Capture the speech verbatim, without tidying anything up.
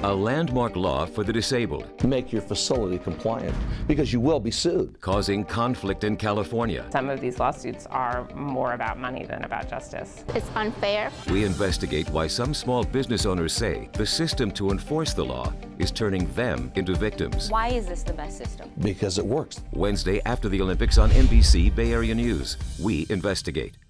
a landmark law for the disabled, Make your facility compliant, because you will be sued. causing conflict in California. Some of these lawsuits are more about money than about justice. It's unfair. We investigate why some small business owners say the system to enforce the law is turning them into victims. Why is this the best system? Because it works. Wednesday after the Olympics on N B C Bay Area News, we investigate.